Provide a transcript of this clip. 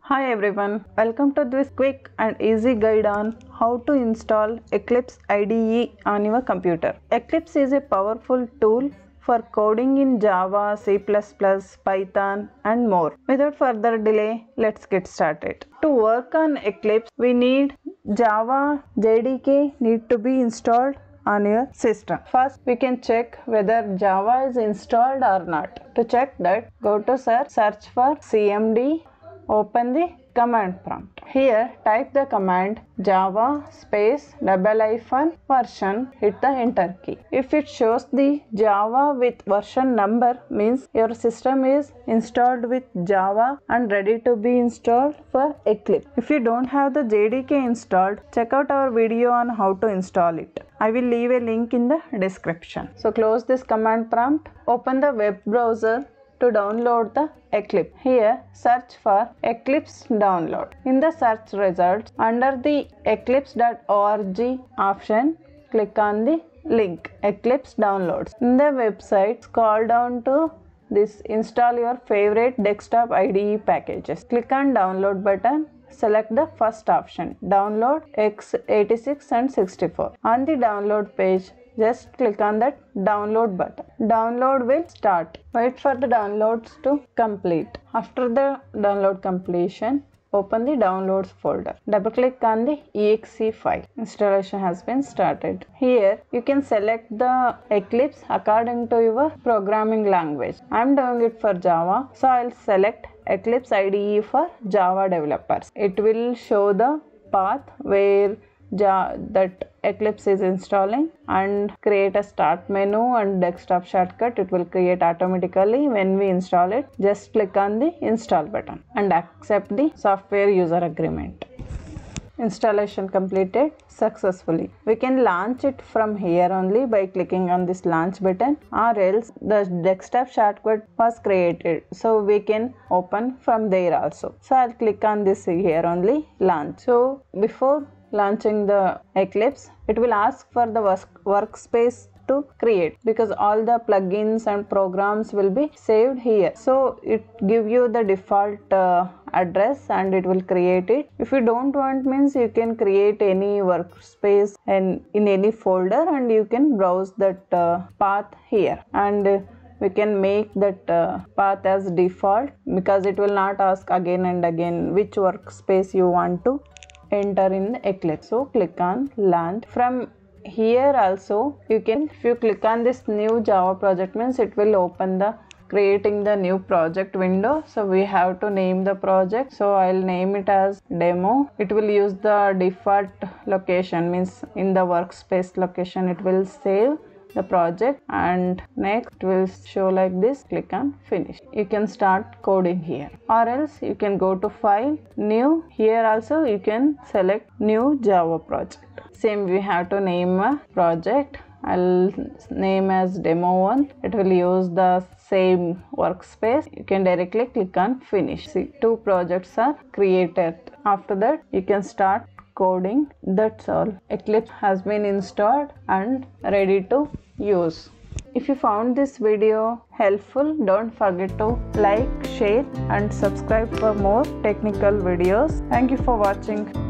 Hi everyone, welcome to this quick and easy guide on how to install Eclipse IDE on your computer. Eclipse is a powerful tool for coding in Java, C++, Python and more. Without further delay, let's get started. To work on Eclipse, we need Java JDK need to be installed on your system. First, we can check whether Java is installed or not. To check that, go to search for CMD. Open the command prompt. Here type the command java space version, hit the enter key. If it shows the Java with version number, means your system is installed with Java and ready to be installed for Eclipse. If you don't have the JDK installed, check out our video on how to install it. I will leave a link in the description. So close this command prompt, open the web browser to download the Eclipse. Here search for Eclipse download. In the search results, under the eclipse.org option, click on the link Eclipse downloads. In the website, scroll down to this install your favorite desktop IDE packages. Click on download button. Select the first option, download x86 and 64. On the download page, just click on that download button. Download will start. Wait for the downloads to complete. After the download completion, open the downloads folder. Double click on the exe file. Installation has been started. Here you can select the Eclipse according to your programming language. I am doing it for Java, so I will select Eclipse IDE for Java developers. It will show the path where that Eclipse is installing and create a start menu and desktop shortcut. It will create automatically when we install it. Just click on the install button and accept the software user agreement. Installation completed successfully. We can launch it from here only by clicking on this launch button, or else the desktop shortcut was created, so we can open from there also. So I'll click on this here only, launch. So before launching the Eclipse, it will ask for the workspace to create, because all the plugins and programs will be saved here. So it give you the default address and it will create it. If you don't want, means you can create any workspace and in any folder, and you can browse that path here, and we can make that path as default, because it will not ask again and again which workspace you want to enter in the Eclipse. So click on launch. From here also you can, if you click on this new Java project, means it will open the creating the new project window. So we have to name the project, so I'll name it as demo. It will use the default location, means in the workspace location it will save the project, and next it will show like this. Click on finish. You can start coding here, or else you can go to file, new. Here also you can select new Java project. Same, we have to name a project. I'll name as demo1. It will use the same workspace. You can directly click on finish. See, two projects are created. After that you can start coding. That's all. Eclipse has been installed and ready to use. If you found this video helpful, don't forget to like, share and subscribe for more technical videos. Thank you for watching.